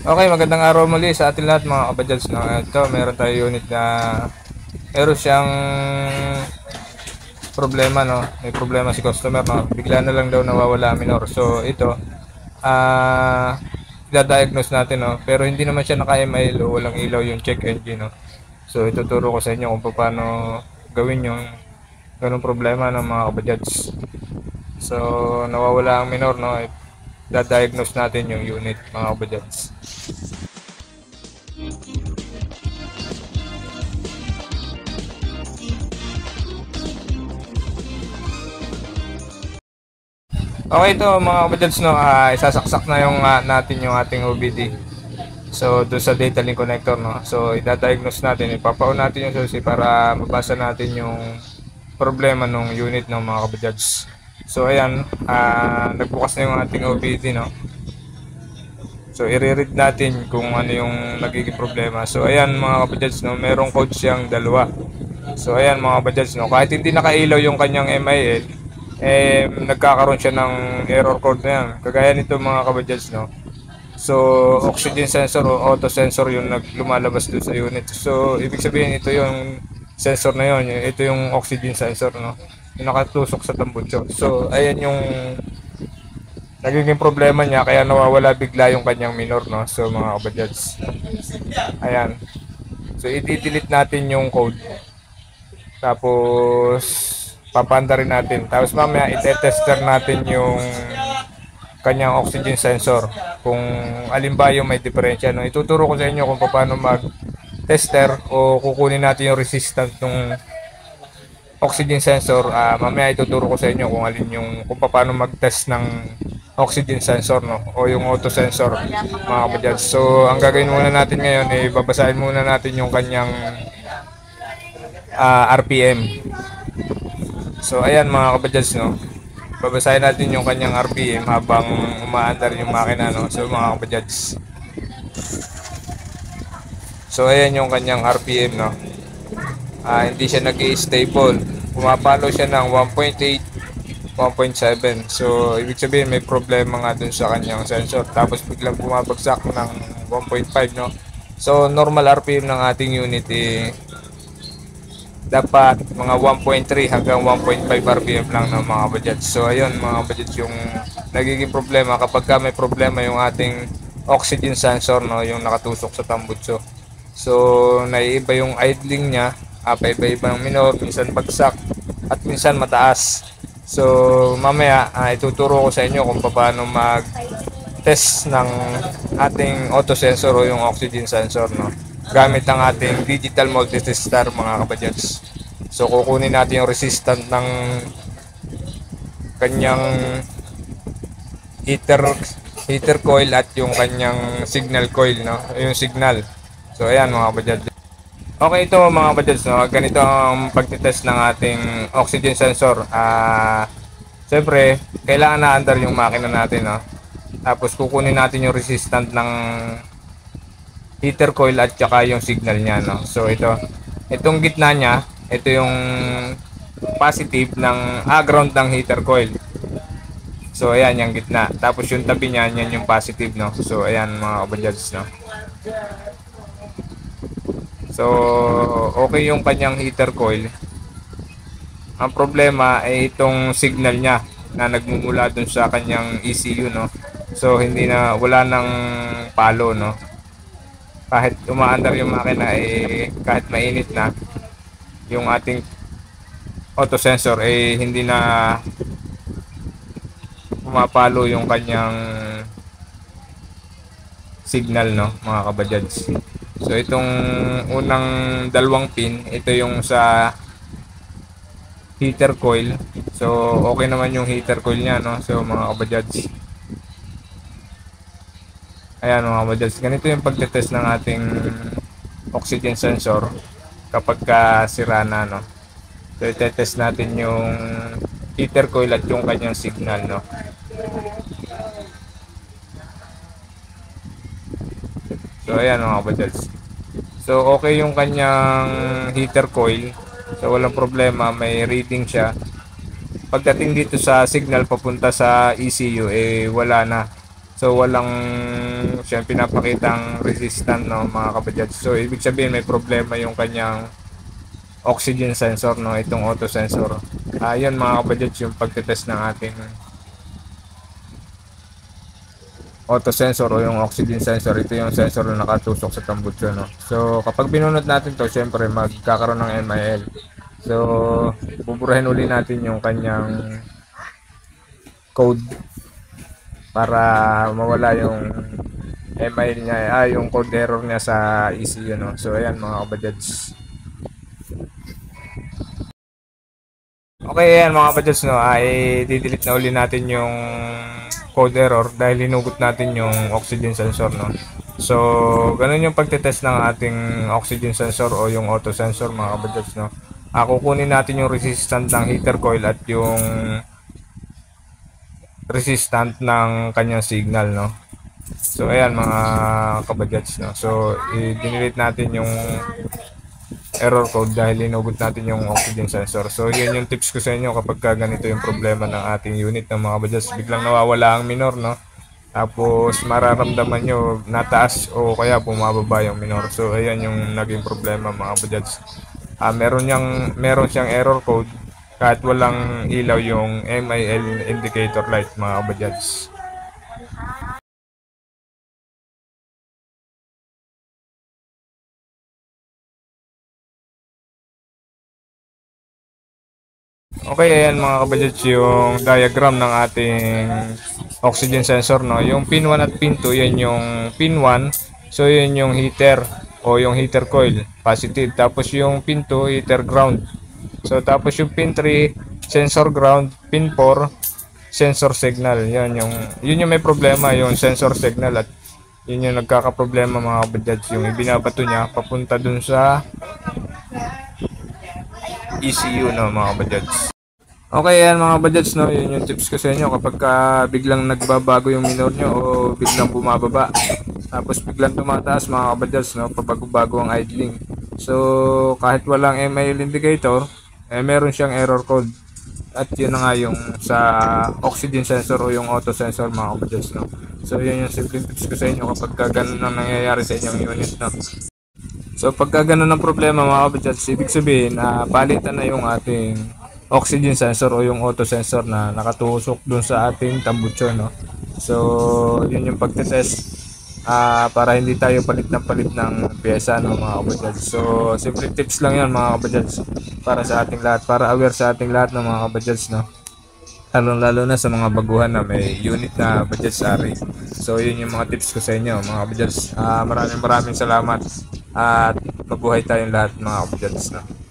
Okay, magandang araw muli sa ating lahat mga kabadyals, no? Ito, meron tayo unit na meron siyang problema, no? May problema si customer, no? Bigla na lang daw nawawala minor. So, ito, i-diagnose natin, no? Pero hindi naman siya naka-MIL o walang ilaw yung check engine, no? So, ituturo ko sa inyo kung paano gawin yung ganung problema ng mga kabadyals. So, nawawala ang minor, no? I-diagnose natin yung unit, mga kabadyals. Okay, ito mga kabadyals, no, isasaksak na yung natin yung ating OBD. So, doon sa data link connector, no. So, i-diagnose natin, ipapaon natin yung susi para mabasa natin yung problema ng unit ng mga kabadyals. So, ayan, nagbukas na yung ating OBD, no. So, i-read natin kung ano yung nagiging problema. So, ayan mga kabadyals, no, merong code siyang dalawa. So, ayan mga kabadyals, no, kahit hindi nakailaw yung kanyang MIL, nagkakaroon siya ng error code na yan. Kagaya nito mga kabadyals, no. So, oxygen sensor o auto sensor yung lumalabas doon sa unit. So, ibig sabihin ito yung sensor na yun. Ito yung oxygen sensor, no. Yung nakatusok sa tambutso. So, ayan yung nagiging problema niya kaya nawawala bigla yung kanyang minor, no. So, mga kabadyals. Ayan. So, i-delete natin yung code. Tapos, papanda rin natin. Tapos mamaya, i-tester natin yung kanyang oxygen sensor kung alin ba yung may diferensya, no. Ituturo ko sa inyo kung paano mag tester o kukunin natin yung resistant ng oxygen sensor. Mamaya ituturo ko sa inyo kung alin yung kung paano mag-test ng oxygen sensor, no, o yung auto sensor mga kabadyals. So ang gagawin muna natin ngayon ay babasahin muna natin yung kanyang RPM. So ayan mga kabadyals, no, babasahin natin yung kanyang RPM habang umaandar yung makina, no. So mga kabadyals, so ayan yung kanyang RPM, no. Hindi siya nag-i-stable, pumapalo siya ng 1.8, 1.7. So ibig sabihin may problema nga dun sa kanyang sensor, tapos biglang bumabagsak ng 1.5, no. So normal RPM ng ating unit dapat mga 1.3 hanggang 1.5 RPM lang ng mga budget. So ayun mga budget yung nagiging problema kapag may problema yung ating oxygen sensor, no, yung nakatusok sa tambutso. So naiiba yung idling niya, paiba-iba ng minor, minsan bagsak at minsan mataas. So mamaya ituturo ko sa inyo kung paano mag test ng ating auto sensor o yung oxygen sensor, no, gamit ang ating digital multitester mga kabadyals. So kukunin natin yung resistant ng kanyang heater coil at yung kanyang signal coil, no, yung signal. So ayan mga kabadyals. Okay, ito mga kabadyals, no, ganito ang pagtitest ng ating oxygen sensor. Siyempre kailangan na under yung makina natin, no. Tapos kukunin natin yung resistant ng heater coil at saka yung signal niya, no. So itong gitna niya, ito yung positive ng ground ng heater coil. So ayan yung gitna. Tapos yung tabi niya, yan yung positive, no. So ayan mga kabadyals, no. So okay yung kanyang heater coil. Ang problema ay itong signal niya na nagmumula dun sa kanyang ECU, no. So hindi na, wala nang palo, no. Kahit umaandar yung makina, kahit mainit na yung ating auto sensor, hindi na pumapalo yung kanyang signal, no, mga kabadyals. So itong unang dalawang pin, ito yung sa heater coil. So okay naman yung heater coil niya, no. So mga kabadyals, ayan mga kabadyals, ganito yung pagtetest ng ating oxygen sensor kapag sira na, no. So itetest natin yung heater coil at yung kanyang signal, no. So ayan mga kabadyals. So okay yung kanyang heater coil. So walang problema, may reading siya. Pagdating dito sa signal papunta sa ECU, wala na. So walang siyang pinapakitang resistant, no, mga kabadyats. So ibig sabihin may problema yung kanyang oxygen sensor, no, itong auto sensor. Ayun mga kabadyats yung pagtetest ng ating auto sensor o yung oxygen sensor. Ito yung sensor na nakatusok sa tambutso, no. So kapag binunod natin to, syempre magkakaroon ng MIL. So buburahin uli natin yung kanyang code para mawala yung MIL niya, yung code error niya sa ECU, no. So ayan mga kabadyats. Okay, ayan mga kabadyats, no, ay i-delete na uli natin yung code error dahil hinugot natin yung oxygen sensor, no. So ganun yung pagtetest ng ating oxygen sensor o yung auto sensor, mga kabadyats, no. Kukunin natin yung resistant ng heater coil at yung resistant ng kanyang signal, no. So ayan mga kabadyats, no. So i-delete natin yung error code dahil inugot natin yung oxygen sensor. So yun yung tips ko sa inyo kapag ganito yung problema ng ating unit, ng mga kabadyats. Biglang nawawala ang minor, no. Tapos mararamdaman nyo nataas o kaya bumababa yung minor. So ayan yung naging problema, mga kabadyats. Meron siyang error code kahit walang ilaw yung MIL indicator light, mga kabadyats. Okay, ayan mga kabadyats yung diagram ng ating oxygen sensor, no. Yung pin 1 at pin 2, yan yung pin 1. So yan yung heater o yung heater coil, positive. Tapos yung pin 2, heater ground. So tapos yung pin 3, sensor ground. Pin 4, sensor signal. Yun yung may problema, yung sensor signal, at yun yung nagkakaproblema, mga kabadyats. Yung ibinabato niya papunta dun sa ECU, no, mga kabadyats. Okay, yan mga kabadyats, no, yun yung tips ko sa inyo kapag biglang nagbabago yung minor nyo o biglang bumababa tapos biglang tumataas, mga kabadyats, no, pagbago ang idling. So kahit walang MIL indicator, meron siyang error code, at yun na nga yung sa oxygen sensor o yung auto sensor, mga kabadyats, no. So yun yung simple tips ko sa inyo kapag ganun ang nangyayari sa inyong unit, no. So pagka ganun ang problema, mga kabadyats, ibig sabihin palitan na yung ating oxygen sensor o yung auto sensor na nakatusok dun sa ating tambutso, no. So yun yung pagtetest para hindi tayo palit ng pyesa, no, mga kabadyats. So simple tips lang yan, mga kabadyats, para sa ating lahat, para aware sa ating lahat ng mga kabadyats, no. Lalo na sa mga baguhan na may unit na budget sari. So yun yung mga tips ko sa inyo, mga kabadyats. Maraming salamat at mabuhay tayong lahat, mga kabadyats, no.